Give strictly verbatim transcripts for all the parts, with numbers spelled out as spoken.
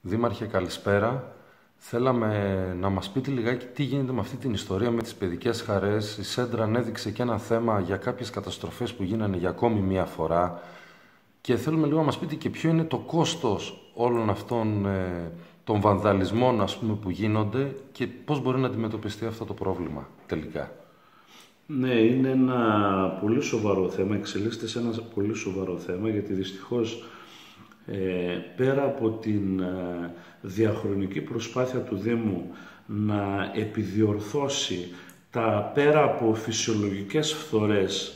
Δήμαρχε, καλησπέρα. Θέλαμε να μας πείτε λιγάκι τι γίνεται με αυτή την ιστορία με τις παιδικές χαρές. Η Σέντρα ανέδειξε και ένα θέμα για κάποιες καταστροφές που γίνανε για ακόμη μία φορά. Και θέλουμε λίγο να μας πείτε και ποιο είναι το κόστος όλων αυτών ε, των βανδαλισμών, ας πούμε, που γίνονται και πώς μπορεί να αντιμετωπιστεί αυτό το πρόβλημα τελικά. Ναι, είναι ένα πολύ σοβαρό θέμα, εξελίσσεται σε ένα πολύ σοβαρό θέμα, γιατί δυστυχώς ε, πέρα από την ε, διαχρονική προσπάθεια του Δήμου να επιδιορθώσει τα πέρα από φυσιολογικές φθορές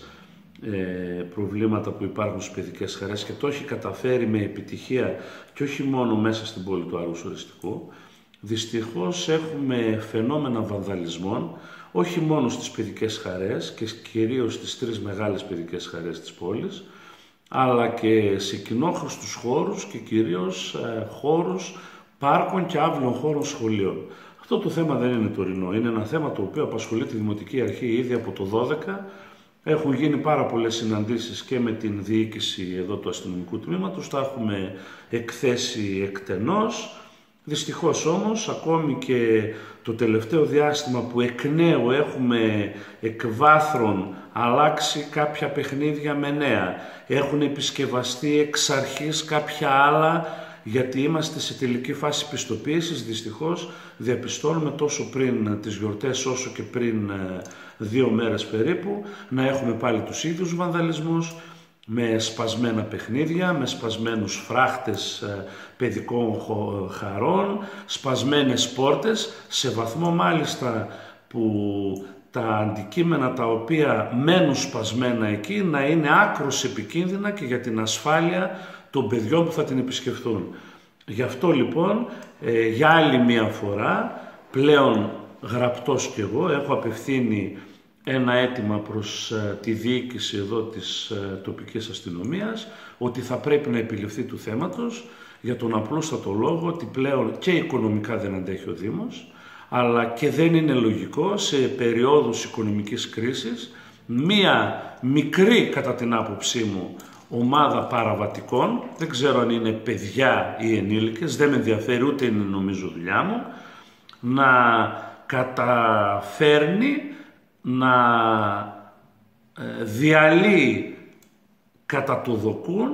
ε, προβλήματα που υπάρχουν στις παιδικές χαρές και το έχει καταφέρει με επιτυχία και όχι μόνο μέσα στην πόλη του Άργους Οριστικού, δυστυχώς έχουμε φαινόμενα βανδαλισμών όχι μόνο στις παιδικές χαρές και κυρίως στις τρεις μεγάλες παιδικές χαρές της πόλης, αλλά και σε κοινόχρηστους χώρους και κυρίως ε, χώρους πάρκων και άβλων χώρων σχολείων. Αυτό το θέμα δεν είναι τωρινό. Είναι ένα θέμα το οποίο απασχολεί τη Δημοτική Αρχή ήδη από το δώδεκα. Έχουν γίνει πάρα πολλές συναντήσεις και με την διοίκηση εδώ του αστυνομικού τμήματος. Τα έχουμε εκθέσει εκτενώς. Δυστυχώς όμως, ακόμη και το τελευταίο διάστημα που εκ νέου έχουμε εκ βάθρων αλλάξει κάποια παιχνίδια με νέα, έχουν επισκευαστεί εξ αρχής κάποια άλλα, γιατί είμαστε σε τελική φάση πιστοποίησης, δυστυχώς διαπιστώνουμε τόσο πριν τις γιορτές όσο και πριν δύο μέρες περίπου να έχουμε πάλι τους ίδιους βανδαλισμούς, με σπασμένα παιχνίδια, με σπασμένους φράχτες παιδικών χαρών, σπασμένες πόρτες, σε βαθμό μάλιστα που τα αντικείμενα τα οποία μένουν σπασμένα εκεί να είναι άκρως επικίνδυνα και για την ασφάλεια των παιδιών που θα την επισκεφθούν. Γι' αυτό λοιπόν ε, για άλλη μία φορά, πλέον γραπτός κι εγώ, έχω απευθύνει ένα αίτημα προς ε, τη διοίκηση εδώ της ε, τοπικής αστυνομίας ότι θα πρέπει να επιληφθεί του θέματος για τον απλούστατο λόγο ότι πλέον και οικονομικά δεν αντέχει ο Δήμος, αλλά και δεν είναι λογικό σε περιόδους οικονομικής κρίσης μία μικρή, κατά την άποψή μου, ομάδα παραβατικών, δεν ξέρω αν είναι παιδιά ή ενήλικες, δεν με ενδιαφέρει, ούτε είναι νομίζω δουλειά μου, να καταφέρνει να διαλύει κατά το δοκούν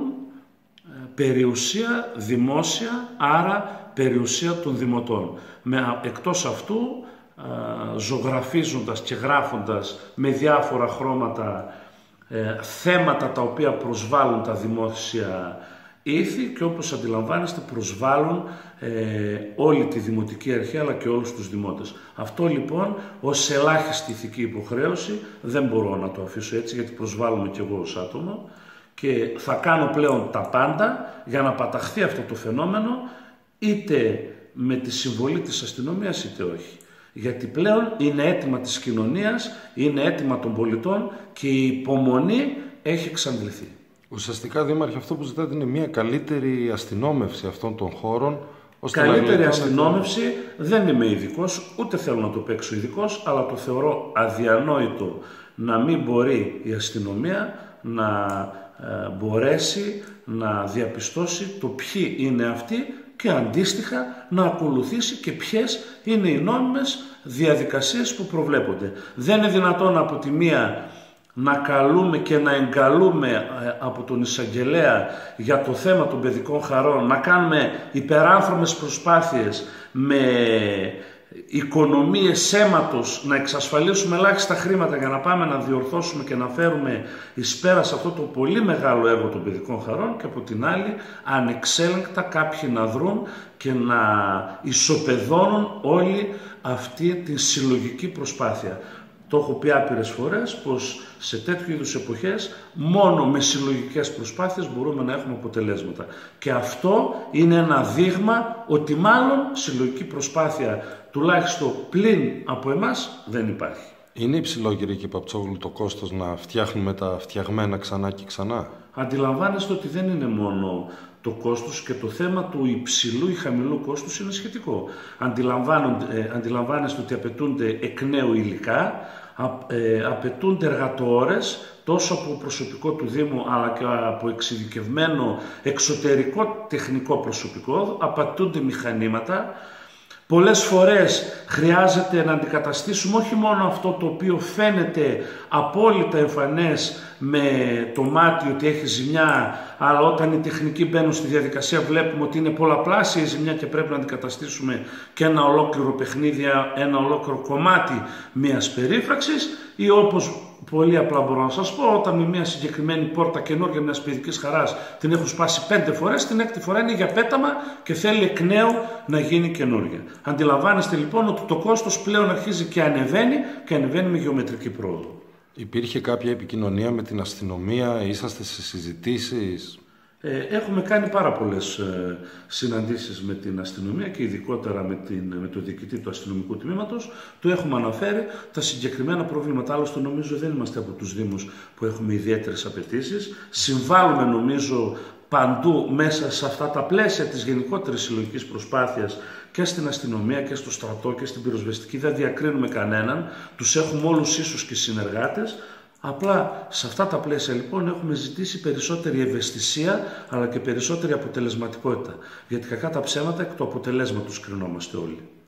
περιουσία δημόσια, άρα περιουσία των δημοτών. Με, εκτός αυτού, ζωγραφίζοντας και γράφοντας με διάφορα χρώματα ε, θέματα τα οποία προσβάλλουν τα δημόσια ήθη και όπως αντιλαμβάνεστε προσβάλλουν ε, όλη τη Δημοτική Αρχή αλλά και όλους τους δημότες. Αυτό λοιπόν ως ελάχιστη ηθική υποχρέωση δεν μπορώ να το αφήσω έτσι, γιατί προσβάλλουμε και εγώ ως άτομο και θα κάνω πλέον τα πάντα για να παταχθεί αυτό το φαινόμενο, είτε με τη συμβολή της αστυνομίας είτε όχι. Γιατί πλέον είναι αίτημα της κοινωνίας, είναι αίτημα των πολιτών και η υπομονή έχει εξαντληθεί. Ουσιαστικά, Δήμαρχε, αυτό που ζητάτε είναι μια καλύτερη αστυνόμευση αυτών των χώρων. Ώστε καλύτερη να αστυνόμευση, δεν είμαι ειδικός, ούτε θέλω να το παίξω ειδικός, αλλά το θεωρώ αδιανόητο να μην μπορεί η αστυνομία να ε, μπορέσει να διαπιστώσει το ποιοι είναι αυτοί και αντίστοιχα να ακολουθήσει και ποιες είναι οι νόμιμες διαδικασίες που προβλέπονται. Δεν είναι δυνατόν από τη μία να καλούμε και να εγκαλούμε από τον εισαγγελέα για το θέμα των παιδικών χαρών, να κάνουμε υπεράνθρωπες προσπάθειες με οικονομίες αίματος να εξασφαλίσουμε ελάχιστα χρήματα για να πάμε να διορθώσουμε και να φέρουμε εις πέρα σε αυτό το πολύ μεγάλο έργο των παιδικών χαρών, και από την άλλη ανεξέλεγκτα κάποιοι να δρουν και να ισοπεδώνουν όλη αυτή τη συλλογική προσπάθεια. Το έχω πει άπειρες φορές πως σε τέτοιου είδους εποχές μόνο με συλλογικές προσπάθειες μπορούμε να έχουμε αποτελέσματα. Και αυτό είναι ένα δείγμα ότι μάλλον συλλογική προσπάθεια τουλάχιστον πλην από εμάς δεν υπάρχει. Είναι υψηλό, κύριε Κυπαψόγλου, το κόστος να φτιάχνουμε τα φτιαγμένα ξανά και ξανά? Αντιλαμβάνεστε ότι δεν είναι μόνο το κόστος, και το θέμα του υψηλού ή χαμηλού κόστους είναι σχετικό. Ε, αντιλαμβάνεστε ότι απαιτούνται εκ νέου υλικά, ε, απαιτούνται εργατόρες τόσο από προσωπικό του Δήμου αλλά και από εξειδικευμένο εξωτερικό τεχνικό προσωπικό, απαιτούνται μηχανήματα. Πολλές φορές χρειάζεται να αντικαταστήσουμε όχι μόνο αυτό το οποίο φαίνεται απόλυτα εμφανές με το μάτι ότι έχει ζημιά, αλλά όταν οι τεχνικοί μπαίνουν στη διαδικασία βλέπουμε ότι είναι πολλαπλάσια η ζημιά και πρέπει να αντικαταστήσουμε και ένα ολόκληρο παιχνίδι, ένα ολόκληρο κομμάτι μιας περίφραξης, ή όπως πολύ απλά μπορώ να σας πω, όταν με μια συγκεκριμένη πόρτα καινούργια μιας παιδικής χαράς την έχουν σπάσει πέντε φορές, την έκτη φορά είναι για πέταμα και θέλει εκ νέου να γίνει καινούργια. Αντιλαμβάνεστε λοιπόν ότι το κόστος πλέον αρχίζει και ανεβαίνει και ανεβαίνει με γεωμετρική πρόοδο. Υπήρχε κάποια επικοινωνία με την αστυνομία, είσαστε σε συζητήσεις? Έχουμε κάνει πάρα πολλές συναντήσεις με την αστυνομία και ειδικότερα με, την, με το διοικητή του αστυνομικού τμήματος. Το έχουμε αναφέρει. Τα συγκεκριμένα προβλήματα, άλλωστε νομίζω δεν είμαστε από τους Δήμους που έχουμε ιδιαίτερες απαιτήσεις. Συμβάλλουμε νομίζω παντού μέσα σε αυτά τα πλαίσια της γενικότερης συλλογικής προσπάθειας και στην αστυνομία και στο στρατό και στην πυροσβεστική. Δεν διακρίνουμε κανέναν. Τους έχουμε όλους ίσους και συνεργάτες. Απλά σε αυτά τα πλαίσια λοιπόν έχουμε ζητήσει περισσότερη ευαισθησία αλλά και περισσότερη αποτελεσματικότητα. Γιατί κακά τα ψέματα εκ του αποτελέσματος κρινόμαστε όλοι.